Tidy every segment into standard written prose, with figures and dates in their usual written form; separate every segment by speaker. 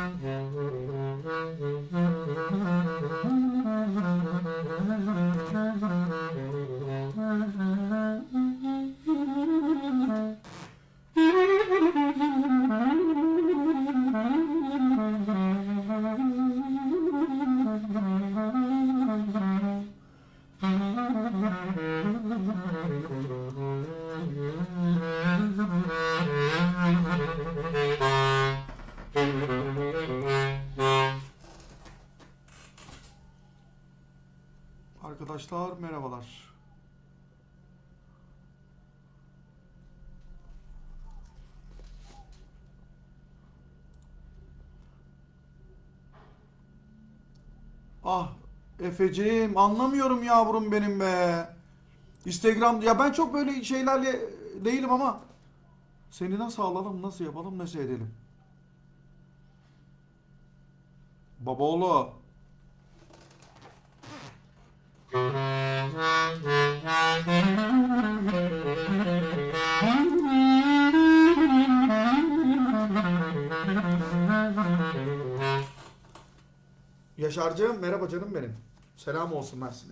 Speaker 1: Arkadaşlar merhabalar. Ah Efeciğim, anlamıyorum yavrum benim be. Instagram ya, ben çok böyle şeylerle değilim ama seni nasıl alalım, nasıl yapalım, nasıl edelim? Babaoğlu. Yaşar'cığım merhaba canım benim. Selam olsun Mersin'e.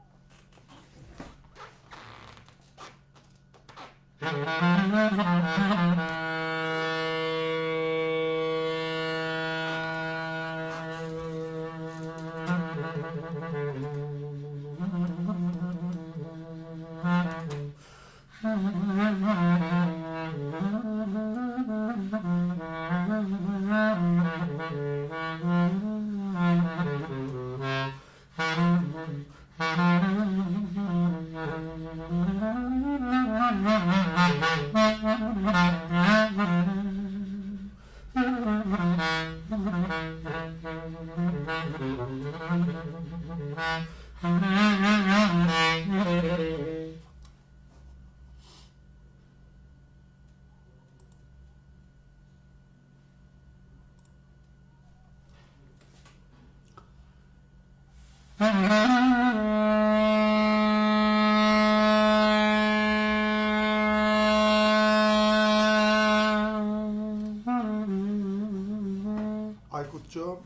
Speaker 1: Aykut'cuğum.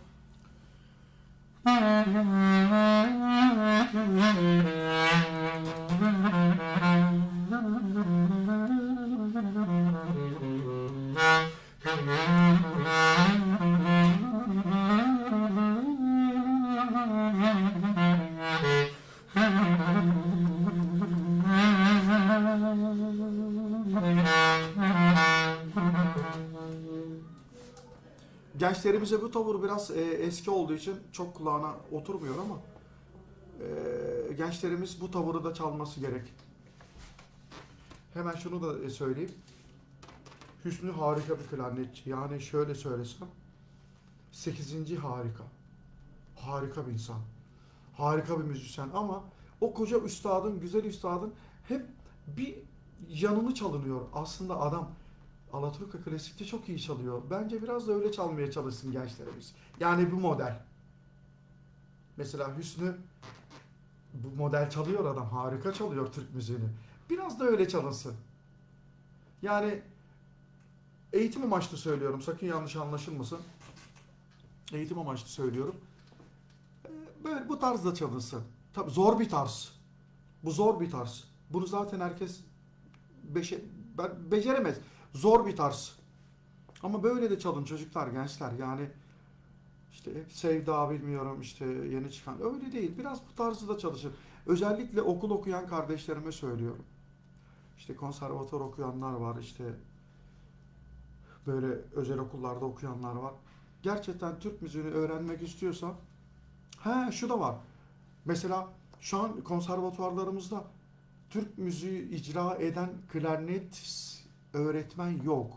Speaker 1: Gençlerimize bu tavır biraz eski olduğu için çok kulağına oturmuyor ama gençlerimiz bu tavırı da çalması gerek. Hemen şunu da söyleyeyim. Hüsnü harika bir klarnetçi. Yani şöyle söylesem 8. harika. Harika bir insan. Harika bir müzisyen ama o koca üstadın, güzel üstadın hep bir yanını çalınıyor. Aslında adam Alaturka klasikte çok iyi çalıyor. Bence biraz da öyle çalmaya çalışsın gençlerimiz. Yani bu model. Mesela Hüsnü bu model çalıyor adam. Harika çalıyor Türk müziğini. Biraz da öyle çalınsın. Yani eğitim amaçlı söylüyorum. Sakın yanlış anlaşılmasın. Eğitim amaçlı söylüyorum. Böyle bu tarzda çalınsın. Tabii zor bir tarz. Bu zor bir tarz. Bunu zaten herkes beceremez. Zor bir tarz. Ama böyle de çalın çocuklar, gençler. Yani işte Sevda bilmiyorum, işte yeni çıkan. Öyle değil. Biraz bu tarzı da çalışın. Özellikle okul okuyan kardeşlerime söylüyorum. İşte konservatuvar okuyanlar var. İşte böyle özel okullarda okuyanlar var. Gerçekten Türk müziğini öğrenmek istiyorsan şu da var. Mesela şu an konservatuvarlarımızda Türk müziği icra eden klarnet öğretmen yok.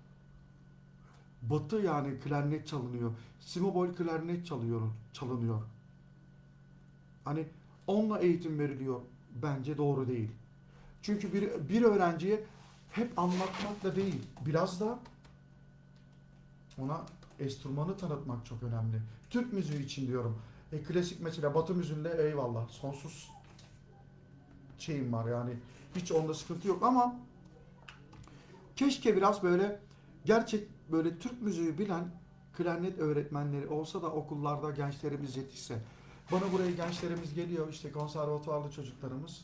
Speaker 1: Batı yani klarnet çalınıyor. Simobol klarnet çalınıyor. Hani onunla eğitim veriliyor. Bence doğru değil. Çünkü bir öğrenciye hep anlatmakla değil, biraz da ona enstrümanı tanıtmak çok önemli. Türk müziği için diyorum. Klasik mesela Batı müziğinde eyvallah sonsuz şeyim var yani, hiç onda sıkıntı yok ama keşke biraz böyle gerçek böyle Türk müziği bilen klarnet öğretmenleri olsa da okullarda gençlerimiz yetişse. Bana buraya gençlerimiz geliyor, işte konservatuvarlı çocuklarımız.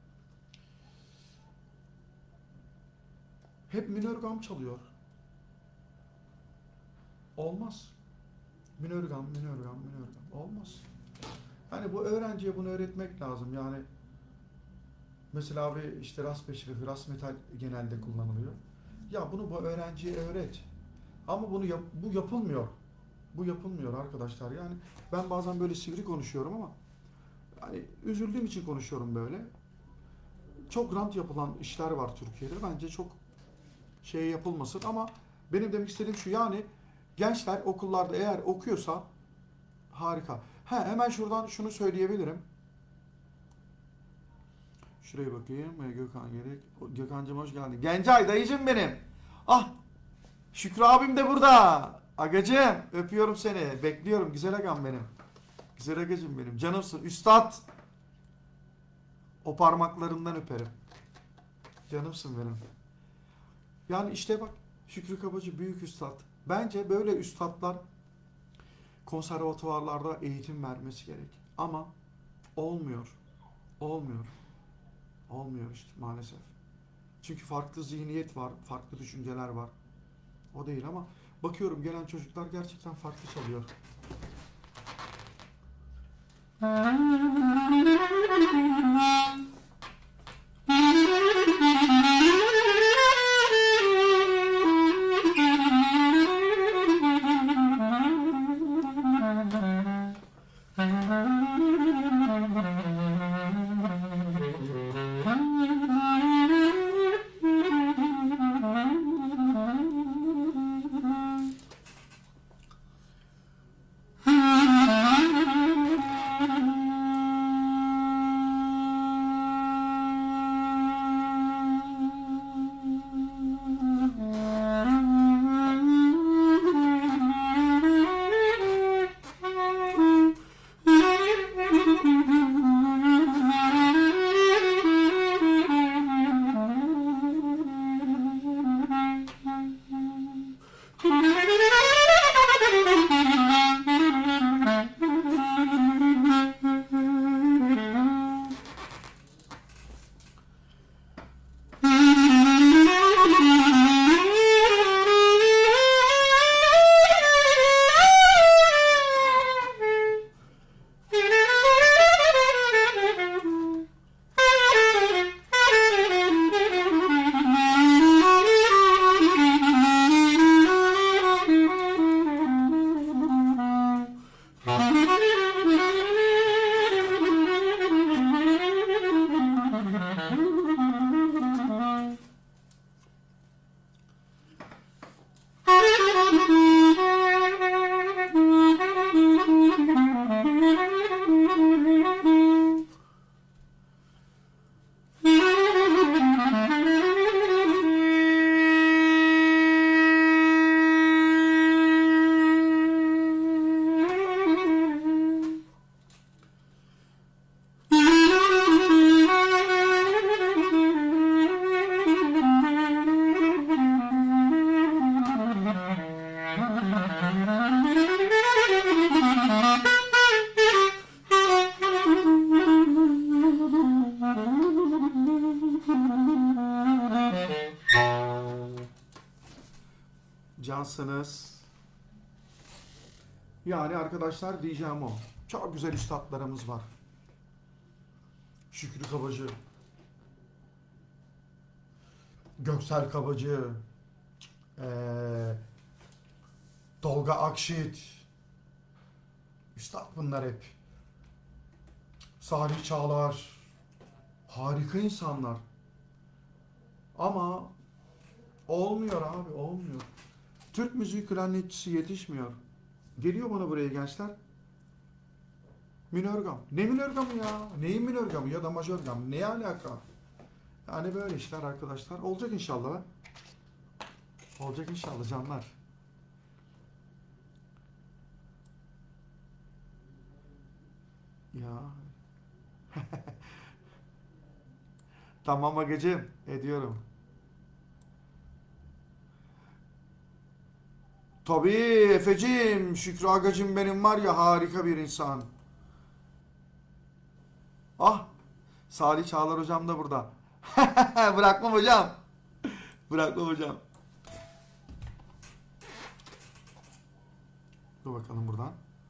Speaker 1: Hep minör gam çalıyor. Olmaz. Minör gam. Olmaz. Hani bu öğrenciye bunu öğretmek lazım. Yani mesela bir işte ras peşrefi, ras metal genelde kullanılıyor. Ya bunu bu öğrenciye öğret. Ama bu yapılmıyor. Bu yapılmıyor arkadaşlar. Yani ben bazen böyle sivri konuşuyorum ama hani üzüldüğüm için konuşuyorum böyle. Çok rant yapılan işler var Türkiye'de. Bence çok şey yapılmasın ama benim demek istediğim şu, yani gençler okullarda eğer okuyorsa harika. Hemen şuradan şunu söyleyebilirim. Şuraya bakayım. Gökhan Gerek. Gökhan'cığım hoş geldin. Gencay dayıcım benim. Ah, Şükrü abim de burada. Agacığım öpüyorum seni. Bekliyorum güzel agam benim. Güzel agacığım benim. Canımsın. Üstad. O parmaklarından öperim. Canımsın benim. Yani işte bak, Şükrü Kabacı büyük üstad. Bence böyle üstadlar konservatuvarlarda eğitim vermesi gerek. Ama olmuyor. Olmuyor. Olmuyor işte maalesef. Çünkü farklı zihniyet var, farklı düşünceler var. O değil ama bakıyorum gelen çocuklar gerçekten farklı çalıyor. Cansınız. Yani arkadaşlar diyeceğim o. Çok güzel üstadlarımız var. Şükrü Kabacı, Göksel Kabacı, Tolga Akşit. Üstad bunlar hep. Salih Çağlar. Harika insanlar. Ama olmuyor abi, olmuyor. Türk müziği klarnetçisi yetişmiyor. Geliyor bana buraya gençler. Minör gam. Ne minör gamı ya? Neyin minör gamı ya da majör gam? Ne alaka? Yani böyle işler arkadaşlar. Olacak inşallah. Olacak inşallah canlar. Ya. Tamam agacığım. Ediyorum. Tabii Efeciğim, Şükrü Agacım benim var ya, harika bir insan. Ah, Salih Çağlar hocam da burada. Bırakmam hocam. Bırakmam hocam. Dur bakalım buradan.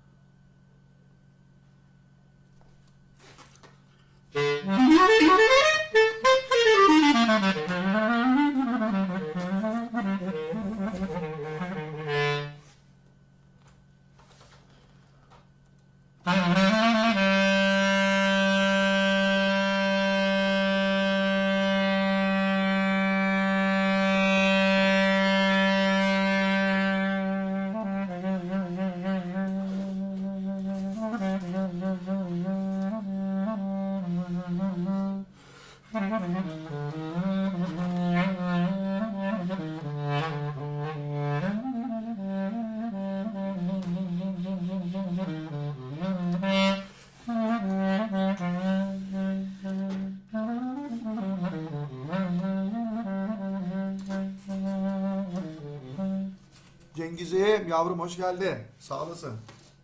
Speaker 1: Cengiz'im yavrum hoş geldin. Sağ olasın.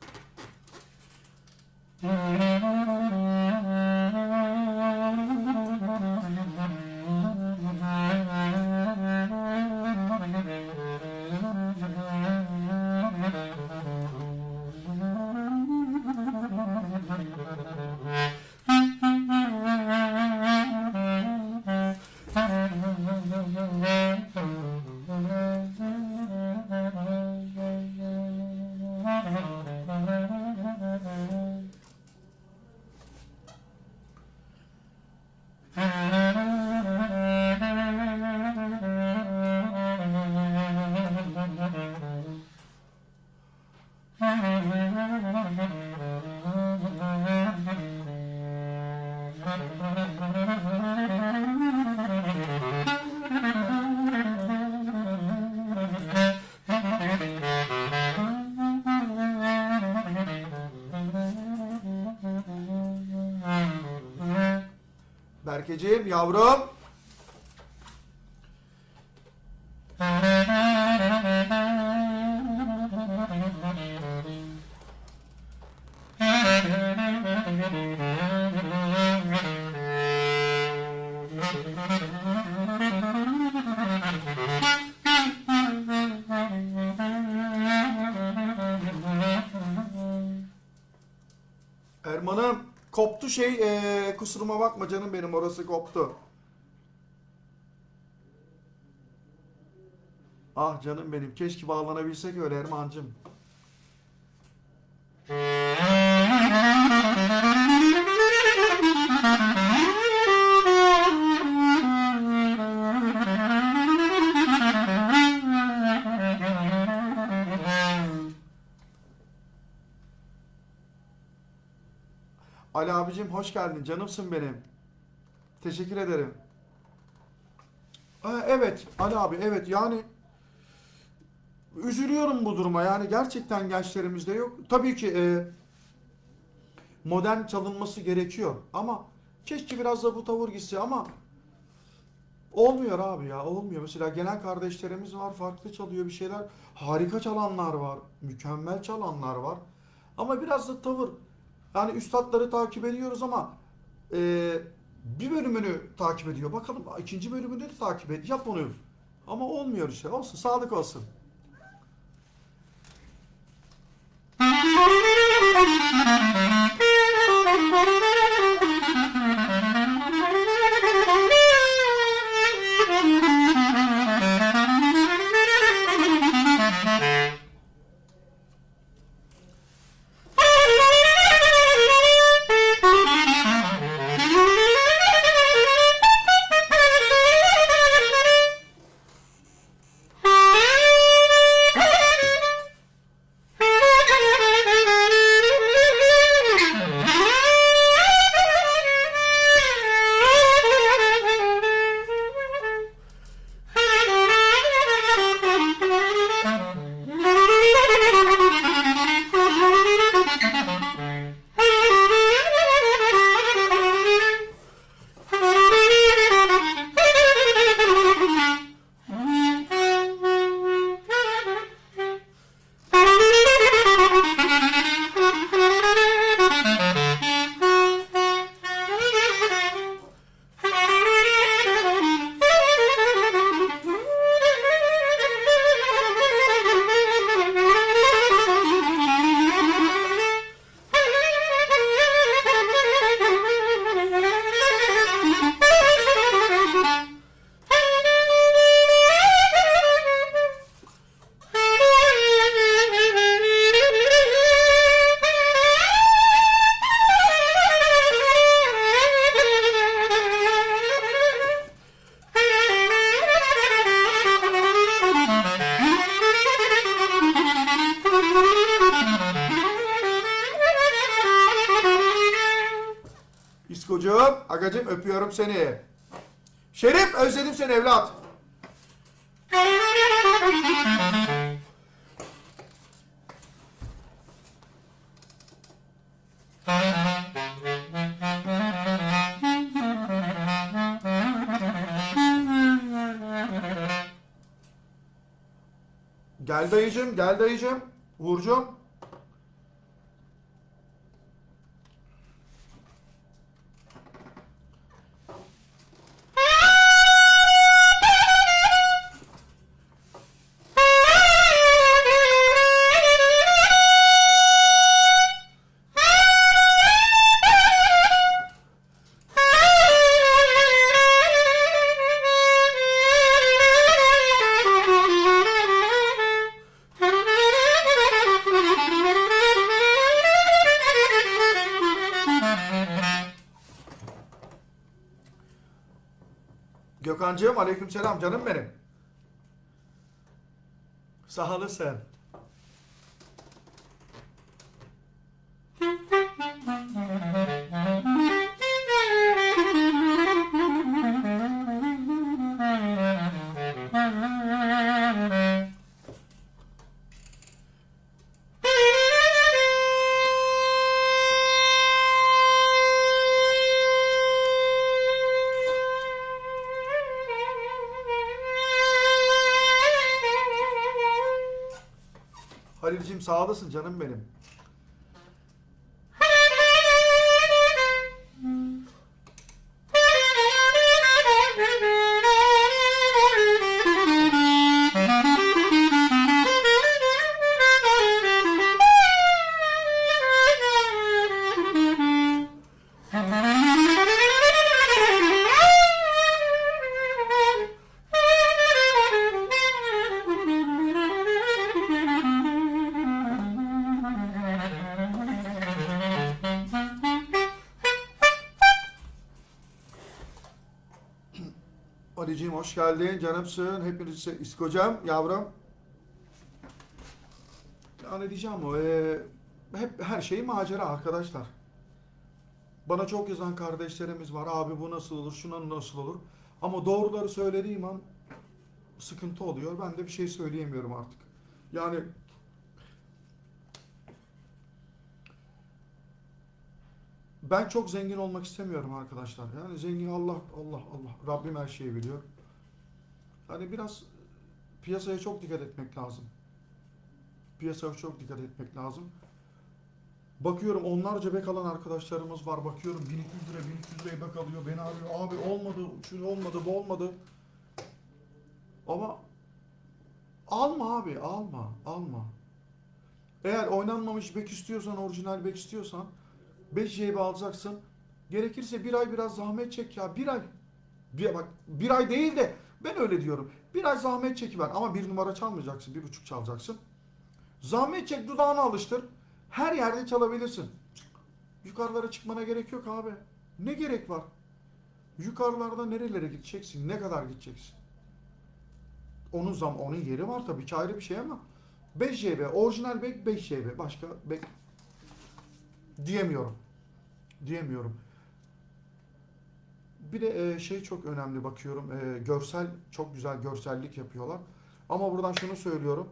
Speaker 1: Berkeciğim yavrum. Erman'ım koptu kusuruma bakma canım benim, orası koptu. Ah canım benim, keşke bağlanabilsek öyle Erman'cım. Ali abicim hoş geldin, canımsın benim. Teşekkür ederim. Evet Ali abi, evet yani üzülüyorum bu duruma, yani gerçekten gençlerimizde yok. Tabii ki modern çalınması gerekiyor ama keşke biraz da bu tavır gitse ama olmuyor abi ya, olmuyor. Mesela gelen kardeşlerimiz var, farklı çalıyor bir şeyler, harika çalanlar var, mükemmel çalanlar var ama biraz da tavır, yani üstatları takip ediyoruz ama bir bölümünü takip ediyor, bakalım ikinci bölümünü de takip et, yap onu ama olmuyor işte, olsun, sağlık olsun. Agacım öpüyorum seni. Şerif özledim seni evlat. Gel dayıcım, gel dayıcım. Uğurcuğum. Gökhan'cığım aleykümselam canım benim. Sağ olasın. Halil'cim sağ olasın canım benim. Ali'ciğim hoş geldin canımsın. Hepinizi iskocam yavrum. Ya ne diyeceğim o? Hep her şey macera arkadaşlar. Bana çok yazan kardeşlerimiz var. Abi bu nasıl olur? Şuna nasıl olur? Ama doğruları söylediğim an sıkıntı oluyor. Ben de bir şey söyleyemiyorum artık. Yani ben çok zengin olmak istemiyorum arkadaşlar. Yani zengin Allah Allah Allah. Rabbim her şeyi biliyor. Hani biraz piyasaya çok dikkat etmek lazım. Piyasaya çok dikkat etmek lazım. Bakıyorum onlarca bek alan arkadaşlarımız var. Bakıyorum 1200 lira 1200 liraya bek alıyor. Beni arıyor. Abi olmadı. Şu olmadı. Bu olmadı. Ama alma abi. Alma. Eğer oynanmamış bek istiyorsan, orijinal bek istiyorsan 5 JB alacaksın. Gerekirse bir ay biraz zahmet çek ya. Bir ay. Bak bir ay değil de ben öyle diyorum. Bir ay zahmet çekiver ama bir numara çalmayacaksın. 1,5 çalacaksın. Zahmet çek, dudağını alıştır. Her yerde çalabilirsin. Yukarılara çıkmana gerek yok abi. Ne gerek var? Yukarılarda nerelere gideceksin? Ne kadar gideceksin? Onun yeri var tabii ki ayrı bir şey ama 5 JB, orijinal bek 5 JB. Başka bek diyemiyorum. Bir de şey çok önemli bakıyorum. Görsel, çok güzel görsellik yapıyorlar. Ama buradan şunu söylüyorum.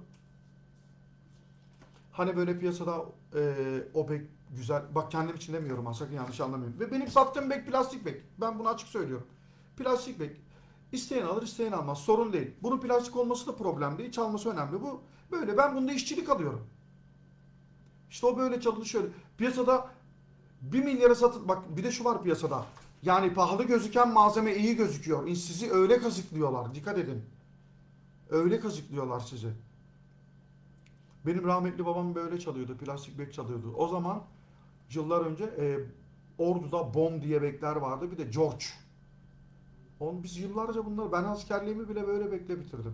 Speaker 1: Hani böyle piyasada o bek güzel. Bak kendim için demiyorum ha, sakın yanlış anlamayın. Ve benim sattığım bek plastik bek. Ben bunu açık söylüyorum. Plastik bek. İsteyen alır, isteyen almaz. Sorun değil. Bunun plastik olması da problem değil. Çalması önemli. Bu böyle. Ben bunda işçilik alıyorum. İşte o böyle çalınır şöyle. Piyasada 1 milyara satın. Bak bir de şu var piyasada. Yani pahalı gözüken malzeme iyi gözüküyor. Sizi öyle kazıklıyorlar. Dikkat edin. Öyle kazıklıyorlar sizi. Benim rahmetli babam böyle çalıyordu. Plastik bek çalıyordu. O zaman yıllar önce Ordu'da Bom diye bekler vardı. Bir de George. Biz yıllarca bunları, ben askerliğimi bile böyle bekle bitirdim.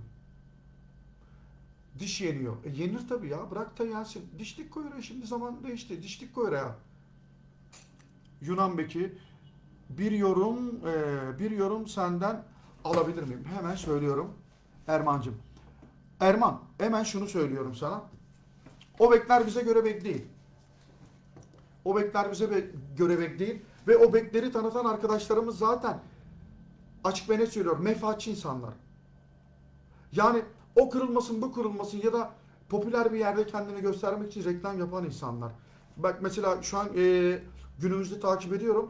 Speaker 1: Diş yeniyor. Yenir tabii ya. Bırak da yensin. Dişlik koy oraya. Şimdi zaman değişti. Dişlik koy oraya. Yunan beki. Bir yorum senden alabilir miyim? Hemen söylüyorum. Erman'cığım. Erman, hemen şunu söylüyorum sana. O bekler bize göre bek değil. O bekler bize göre bek değil. Ve o bekleri tanıtan arkadaşlarımız zaten açık ve net söylüyorum menfaatçi insanlar. Yani o kırılmasın bu kırılmasın ya da popüler bir yerde kendini göstermek için reklam yapan insanlar. Bak mesela şu an günümüzde takip ediyorum.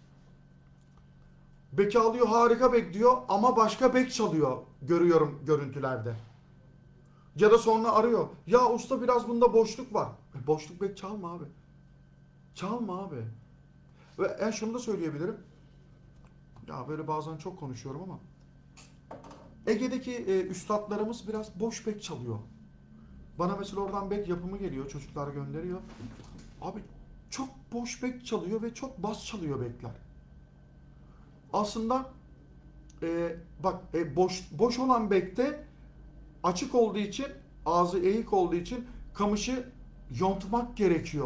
Speaker 1: Beki alıyor harika bek diyor ama başka bek çalıyor görüyorum görüntülerde. Ya da sonra arıyor. Ya usta biraz bunda boşluk var. Boşluk bek çalma abi. Çalma abi. Ve en şunu da söyleyebilirim. Ya böyle bazen çok konuşuyorum ama Ege'deki üstadlarımız biraz boş bek çalıyor. Bana mesela oradan bek yapımı geliyor. Çocuklar gönderiyor. Abi çok boş bek çalıyor ve çok bas çalıyor bekler. Aslında bak boş olan bekte açık olduğu için ağzı eğik olduğu için kamışı yontmak gerekiyor.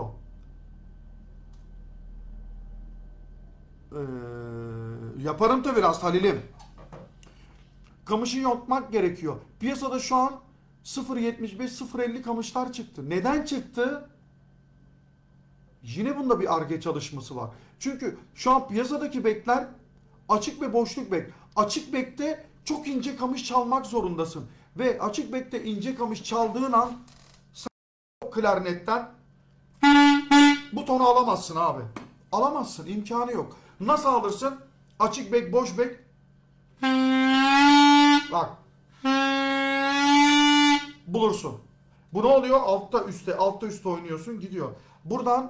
Speaker 1: Yaparım tabii biraz Halil'im. Kamışı yontmak gerekiyor. Piyasada şu an 0.75 0.50 kamışlar çıktı. Neden çıktı? Yine bunda bir Ar-Ge çalışması var. Çünkü şu an piyasadaki bekler açık ve boşluk bek. Açık bekte çok ince kamış çalmak zorundasın. Ve açık bekte ince kamış çaldığın an klarnetten bu tonu alamazsın abi. Alamazsın. İmkanı yok. Nasıl alırsın? Açık bek, boş bek. Bak. Bulursun. Bu ne oluyor? Altta üstte, altta üstte oynuyorsun gidiyor. Buradan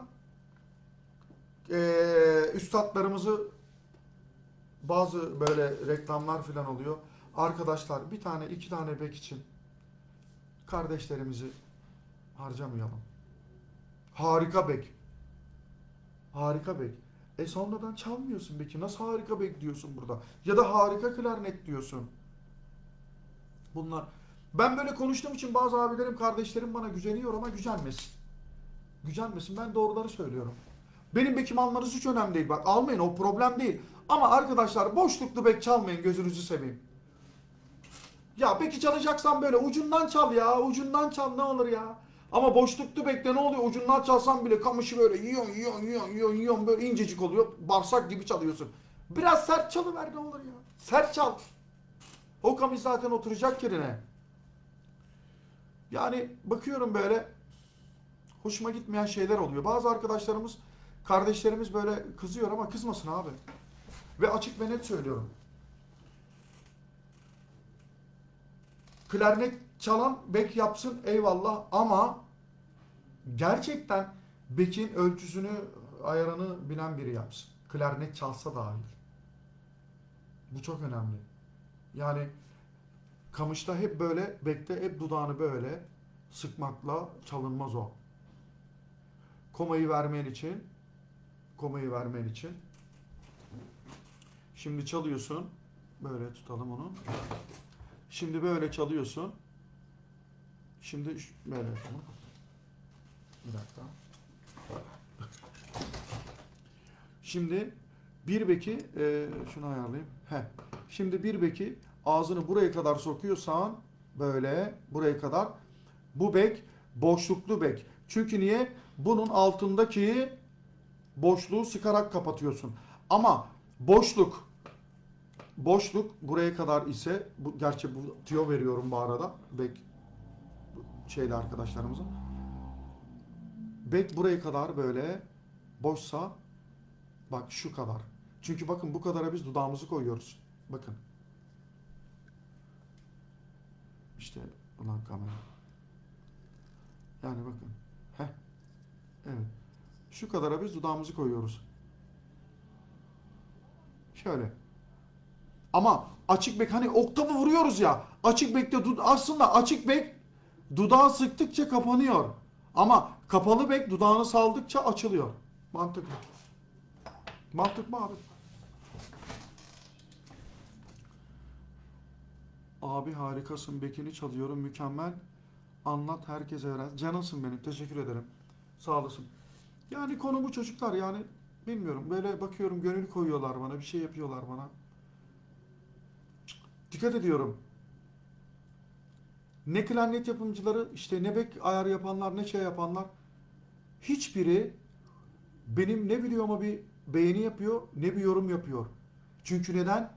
Speaker 1: üstadlarımızı bazı böyle reklamlar falan oluyor. Arkadaşlar bir tane iki tane bek için kardeşlerimizi harcamayalım. Harika bek. Harika bek. Sonradan çalmıyorsun beki. Nasıl harika bek diyorsun burada? Ya da harika klarnet diyorsun. Bunlar. Ben böyle konuştuğum için bazı abilerim, kardeşlerim bana güceniyor ama gücenmesin. Gücenmesin. Ben doğruları söylüyorum. Benim bekim almanız hiç önemli değil. Bak almayın o problem değil. Ama arkadaşlar boşluklu bek çalmayın gözünüzü seveyim. Ya beki çalacaksan böyle ucundan çal ya. Ucundan çal ne olur ya. Ama boşluklu bekle ne oluyor? Ucundan çalsan bile kamışı böyle yiyorsun böyle incecik oluyor. Bağırsak gibi çalıyorsun. Biraz sert çalıver ne olur ya. Sert çal. O kamış zaten oturacak yerine. Yani bakıyorum böyle hoşuma gitmeyen şeyler oluyor. Bazı arkadaşlarımız, kardeşlerimiz böyle kızıyor ama kızmasın abi. Ve açık ve net söylüyorum. Klarnet çalan bek yapsın eyvallah ama gerçekten bekin ölçüsünü, ayarını bilen biri yapsın. Klarnet çalsa dahil. Bu çok önemli. Yani kamışta hep böyle, bekte hep dudağını böyle sıkmakla çalınmaz o. Komayı vermen için şimdi çalıyorsun. Böyle tutalım onu. Şimdi böyle çalıyorsun. Şimdi böyle yapalım. Bir dakika. Şimdi bir beki şunu ayarlayayım. Şimdi bir beki ağzını buraya kadar sokuyorsan böyle buraya kadar bu bek boşluklu bek. Çünkü niye? Bunun altındaki boşluğu sıkarak kapatıyorsun. Ama boşluk buraya kadar ise gerçi bu tüyo veriyorum bu arada bek şeyli arkadaşlarımıza. Bek buraya kadar böyle boşsa bak şu kadar. Çünkü bakın bu kadara biz dudağımızı koyuyoruz. Bakın. İşte ulan kamera. Yani bakın. Evet. Şu kadara biz dudağımızı koyuyoruz. Şöyle. Ama açık bek hani oktavı vuruyoruz ya. Açık bekte aslında açık bek dudağı sıktıkça kapanıyor. Ama kapalı bek dudağını saldıkça açılıyor. Mantıklı. Mantık mı abi? Abi harikasın. Bekini çalıyorum. Mükemmel. Anlat herkese öğren. Canımsın benim. Teşekkür ederim. Sağ olasın. Yani konu bu çocuklar yani bilmiyorum. Böyle bakıyorum gönül koyuyorlar bana. Bir şey yapıyorlar bana. Dikkat ediyorum. Ne klarnet yapımcıları işte ne bek ayar yapanlar ne şey yapanlar hiçbiri benim ne videoma bir beğeni yapıyor ne bir yorum yapıyor. Çünkü neden?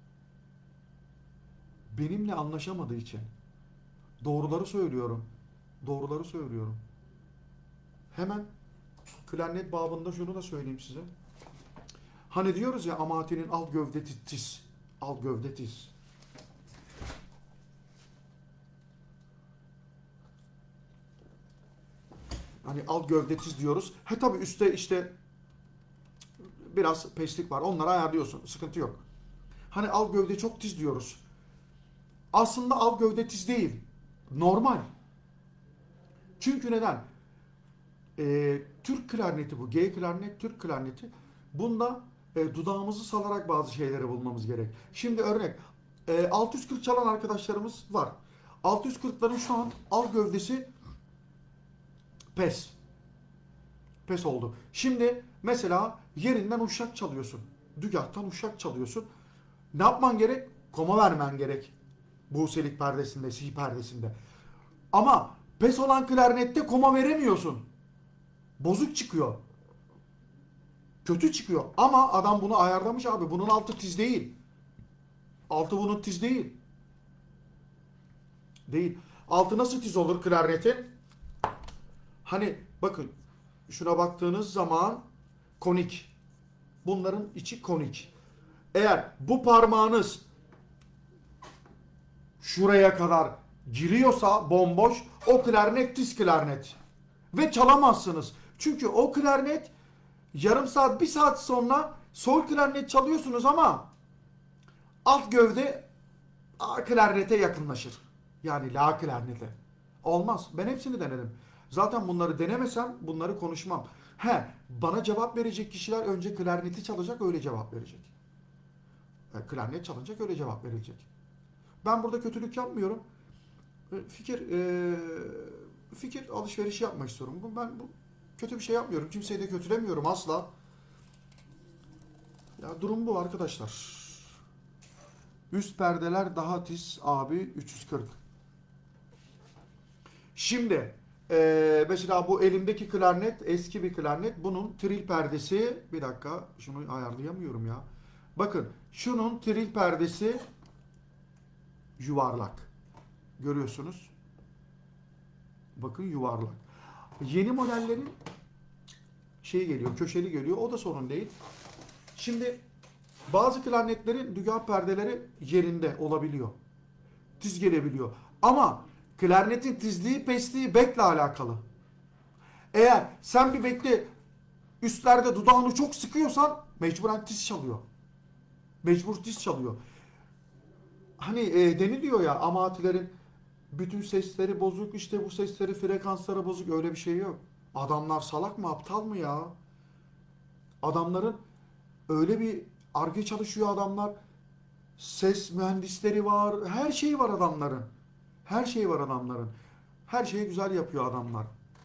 Speaker 1: Benimle anlaşamadığı için. Doğruları söylüyorum. Doğruları söylüyorum. Hemen klarnet babında şunu da söyleyeyim size. Hani diyoruz ya Amati'nin alt gövde tiz. Alt gövde tiz. Hani alt gövde tiz diyoruz. He tabi üstte işte biraz peslik var. Onları ayarlıyorsun. Sıkıntı yok. Hani alt gövde çok tiz diyoruz. Aslında alt gövde tiz değil. Normal. Çünkü neden? Türk klarneti bu. G klarnet, Türk klarneti. Bunda dudağımızı salarak bazı şeyleri bulmamız gerek. Şimdi örnek 640 çalan arkadaşlarımız var. 640'ların şu an alt gövdesi pes. Pes oldu. Şimdi mesela yerinden uşak çalıyorsun. Dügahtan uşak çalıyorsun. Ne yapman gerek? Koma vermen gerek. Buselik perdesinde, si perdesinde. Ama pes olan klarnette koma veremiyorsun. Bozuk çıkıyor. Kötü çıkıyor. Ama adam bunu ayarlamış abi. Bunun altı tiz değil. Altı bunun tiz değil. Değil. Altı nasıl tiz olur klarnetin? Hani bakın şuna baktığınız zaman konik. Bunların içi konik. Eğer bu parmağınız şuraya kadar giriyorsa bomboş o klarnet tiz klarnet. Ve çalamazsınız. Çünkü o klarnet yarım saat, bir saat sonra sol klarnet çalıyorsunuz ama alt gövde A klarnete yakınlaşır. Yani la klarnete. Olmaz. Ben hepsini denedim. Zaten bunları denemesem bunları konuşmam. Bana cevap verecek kişiler önce klarneti çalacak öyle cevap verecek. Klarnet çalınacak öyle cevap verilecek. Ben burada kötülük yapmıyorum. Fikir alışverişi yapmak istiyorum. Ben kötü bir şey yapmıyorum. Kimseyi de kötülemiyorum asla. Ya durum bu arkadaşlar. Üst perdeler daha tiz abi 340. Şimdi mesela bu elimdeki klarnet eski bir klarnet. Bunun tril perdesi bir dakika şunu ayarlayamıyorum ya. Bakın şunun tril perdesi yuvarlak. Görüyorsunuz. Bakın yuvarlak. Yeni modellerin şey geliyor, köşeli geliyor. O da sorun değil. Şimdi bazı klarnetlerin dügah perdeleri yerinde olabiliyor. Tiz gelebiliyor. Ama klarnetin tizliği, pesliği bekle alakalı. Eğer sen bir bekle üstlerde dudağını çok sıkıyorsan mecburen tiz çalıyor. Mecbur tiz çalıyor. Hani deniliyor ya amatilerin bütün sesleri bozuk, işte bu sesleri frekansları bozuk, öyle bir şey yok. Adamlar salak mı, aptal mı ya? Adamların öyle bir arge çalışıyor adamlar. Ses mühendisleri var, her şey var adamların. Her şey var adamların. Her şeyi güzel yapıyor adamlar.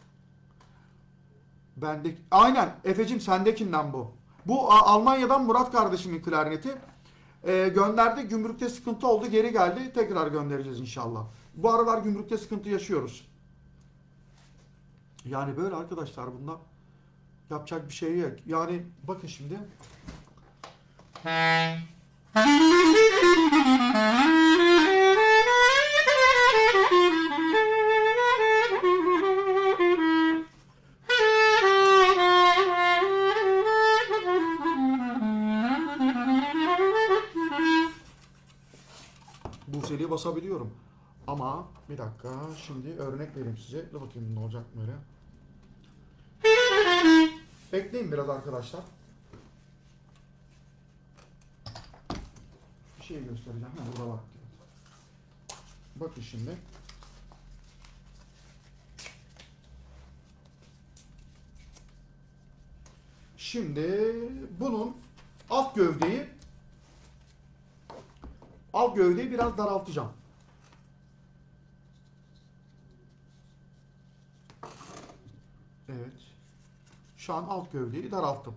Speaker 1: Aynen Efe'cim sendekinden bu. Bu Almanya'dan Murat kardeşimin klarneti. Gönderdi. Gümrükte sıkıntı oldu. Geri geldi. Tekrar göndereceğiz inşallah. Bu aralar gümrükte sıkıntı yaşıyoruz. Yani böyle arkadaşlar bunda yapacak bir şey yok. Yani bakın şimdi. Buse'liği basabiliyorum. Ama bir dakika şimdi örnek vereyim size. Dur bakayım ne olacak böyle. Bekleyin biraz arkadaşlar. Bir şey göstereceğim. Burada bak. Bakın şimdi. Şimdi bunun alt gövdeyi biraz daraltacağım. Evet. Şu an alt gövdeyi daralttım.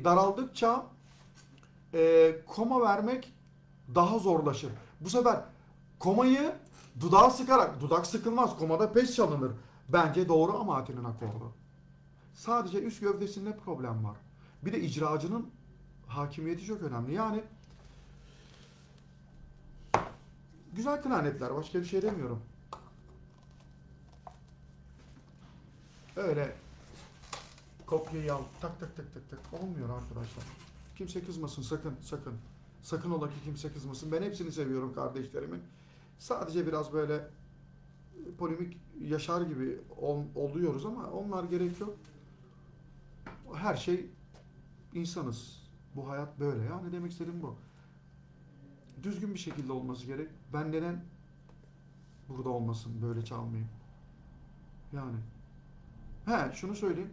Speaker 1: daraldıkça koma vermek daha zorlaşır. Bu sefer komayı dudağa sıkarak, dudak sıkılmaz, komada pes çalınır. Bence doğru ama Atin'in akordu. Sadece üst gövdesinde problem var. Bir de icracının hakimiyeti çok önemli. Yani güzel klarnetler, başka bir şey demiyorum. Öyle kopyayı al, tak tak tak tak tak olmuyor arkadaşlar. Kimse kızmasın sakın, sakın. Sakın ola ki kimse kızmasın. Ben hepsini seviyorum kardeşlerimin. Sadece biraz böyle polemik yaşar gibi oluyoruz ama onlar gerek yok. Her şey insanız. Bu hayat böyle. Yani demek istediğim bu. Düzgün bir şekilde olması gerek. Ben neden burada olmasın, böyle çalmayayım? Yani. Şunu söyleyeyim.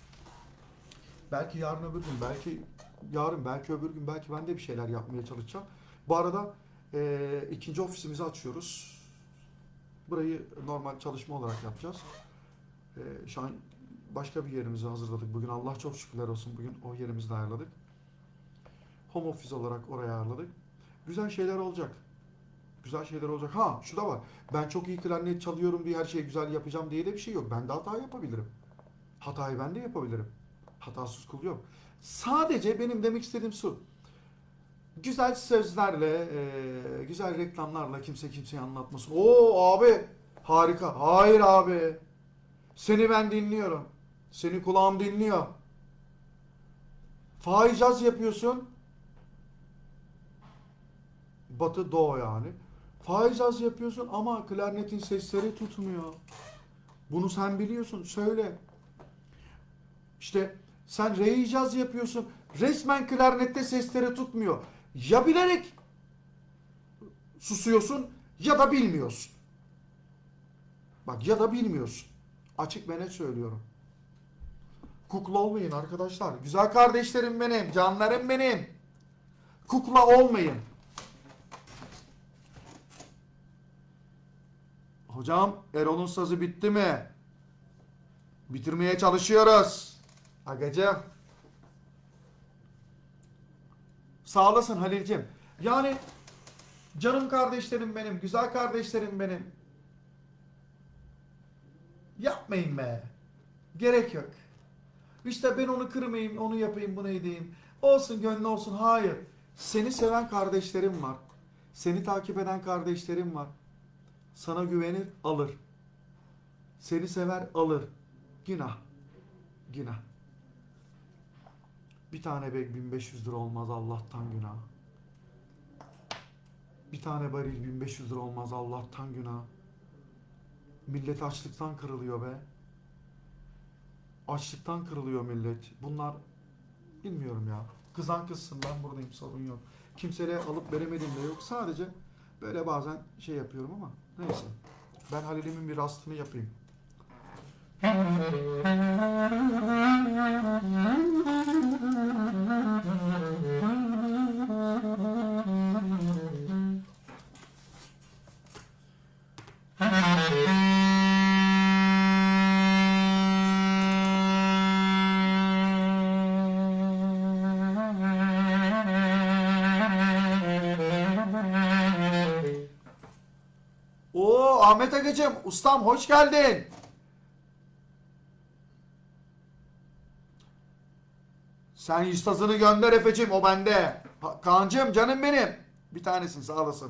Speaker 1: Belki yarın öbür gün, belki yarın, belki öbür gün, belki ben de bir şeyler yapmaya çalışacağım. Bu arada ikinci ofisimizi açıyoruz. Burayı normal çalışma olarak yapacağız. Şu an başka bir yerimizi hazırladık. Bugün Allah çok şükürler olsun. Bugün o yerimizi de ayarladık. Home office olarak oraya ayarladık. Güzel şeyler olacak. Güzel şeyler olacak. Şu da var. Ben çok iyi klarnet çalıyorum diye her şeyi güzel yapacağım diye de bir şey yok. Ben de hata yapabilirim. Hatayı ben de yapabilirim. Hatasız kul yok. Sadece benim demek istediğim şu. Güzel sözlerle, güzel reklamlarla kimse kimseye anlatmasın. Oo abi harika. Hayır abi. Seni ben dinliyorum. Seni kulağım dinliyor. Faicaz yapıyorsun. Batı doğu yani. Faicaz yapıyorsun ama klarnetin sesleri tutmuyor. Bunu sen biliyorsun. Söyle. İşte sen re icaz yapıyorsun. Resmen klarnette sesleri tutmuyor. Ya bilerek susuyorsun ya da bilmiyorsun. Bak ya da bilmiyorsun. Açık ve net söylüyorum. Kukla olmayın arkadaşlar. Güzel kardeşlerim benim. Canlarım benim. Kukla olmayın. Hocam Erol'un sazı bitti mi? Bitirmeye çalışıyoruz. Agacığım. Sağ olasın Halil'cim. Yani canım kardeşlerim benim, güzel kardeşlerim benim. Yapmayın be. Gerek yok. İşte ben onu kırmayayım, onu yapayım, bunu edeyim. Olsun gönlü olsun. Hayır. Seni seven kardeşlerim var. Seni takip eden kardeşlerim var. Sana güvenir, alır. Seni sever, alır. Günah. Günah. Bir tane bek 1500 lira olmaz Allah'tan günah. Bir tane varil 1500 lira olmaz Allah'tan günah. Millet açlıktan kırılıyor be. Açlıktan kırılıyor millet. Bunlar bilmiyorum ya. Kızan kızsın, ben buradayım, sorun yok. Kimseye alıp veremediğim de yok. Sadece böyle bazen şey yapıyorum ama neyse. Ben Halil'imin bir rastını yapayım. Oo Ahmet Agacığım, ustam hoş geldin. Sen yüztazını gönder Efe'cim, o bende. Kaan'cığım canım benim. Bir tanesin, sağ olasın.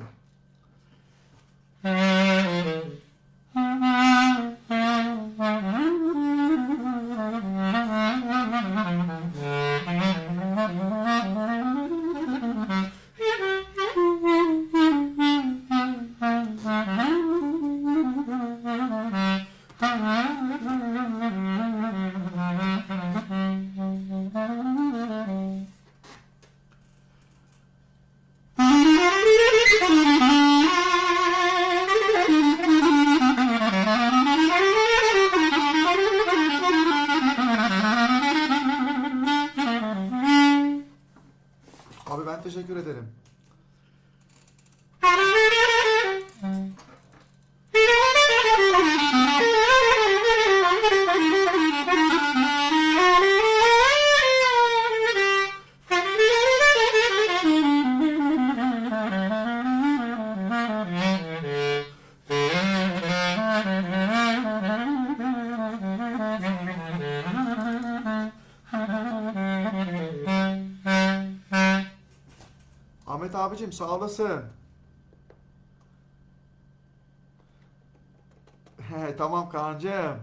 Speaker 1: Abi ben teşekkür ederim. Ahmet abicim sağ olasın. He, tamam Kaan'cığım.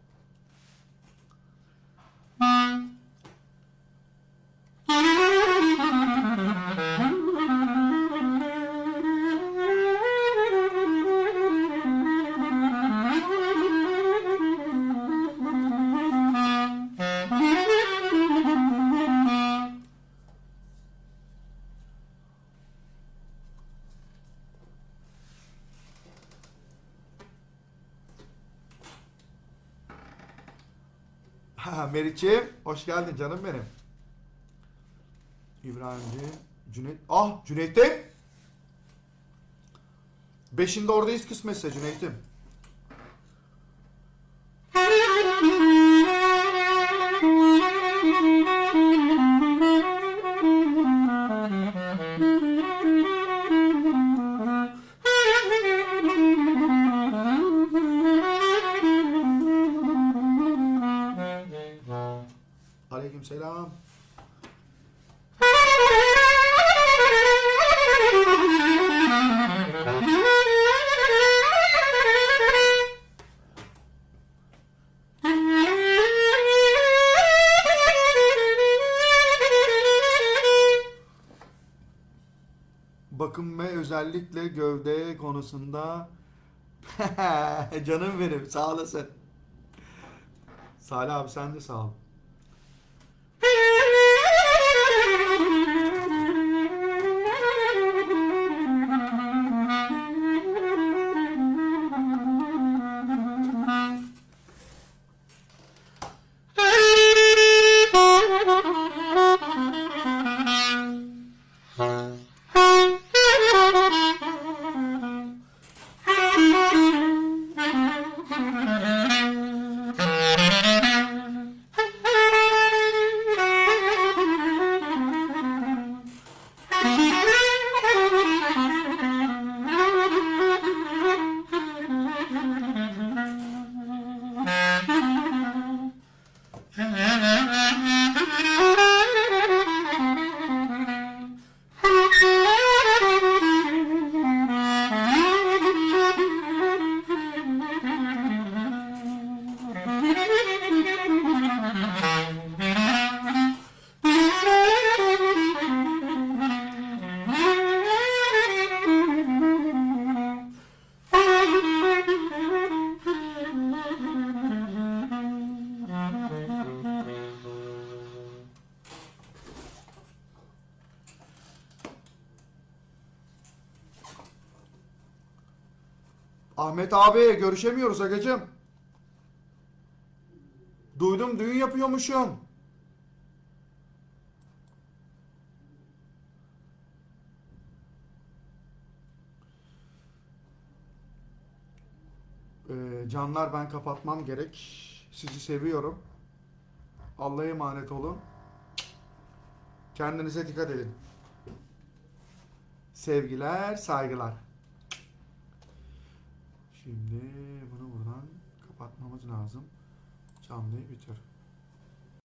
Speaker 1: Ha, Meriç'ciğim hoş geldin canım benim. İbrahimci, Cüneyt. Ah Cüneyt'im. Beşinde oradayız kısmetse Cüneyt'im. Aleykümselam. Bakım ve özellikle gövde konusunda canım benim sağ olasın. Salih abi sen de sağ ol. Ahmet abi görüşemiyoruz agacım. Duydum düğün yapıyormuşsun. Canlar ben kapatmam gerek. Sizi seviyorum. Allah'a emanet olun. Kendinize dikkat edin. Sevgiler, saygılar. Şimdi bunu buradan kapatmamız lazım. Canlıyı bitir.